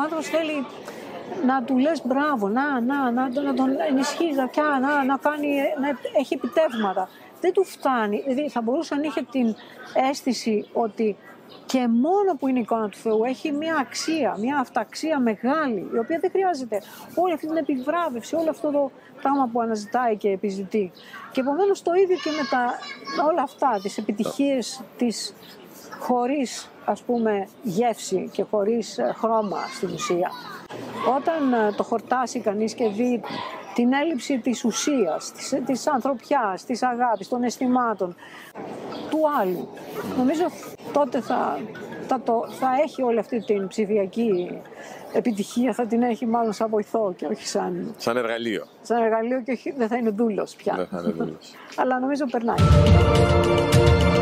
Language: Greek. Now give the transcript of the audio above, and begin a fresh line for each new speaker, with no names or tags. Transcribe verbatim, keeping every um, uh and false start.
άνθρωπος θέλει να του λες μπράβο, να, να, να, να τον ενισχύεις, να, να, να, κάνει, να έχει επιτεύγματα. Δεν του φτάνει. Δηλαδή θα μπορούσε αν είχε την αίσθηση ότι και μόνο που είναι η εικόνα του Θεού έχει μια αξία, μια αυταξία μεγάλη, η οποία δεν χρειάζεται όλη αυτή την επιβράβευση, όλο αυτό το πράγμα που αναζητάει και επιζητεί. Και επομένως το ίδιο και με τα, όλα αυτά, τις επιτυχίες της χωρίς, ας πούμε, γεύση και χωρίς χρώμα στην ουσία. Όταν το χορτάσει κανείς και δει την έλλειψη της ουσίας, της, της ανθρωπιάς, της αγάπης, των αισθημάτων του άλλου, νομίζω τότε θα, θα, το, θα έχει όλη αυτή την ψηφιακή επιτυχία, θα την έχει μάλλον σαν βοηθό και όχι σαν...
Σαν εργαλείο.
Σαν εργαλείο και όχι, δεν θα είναι δούλος πια.
Δεν θα είναι δούλος.
Αλλά νομίζω περνάει.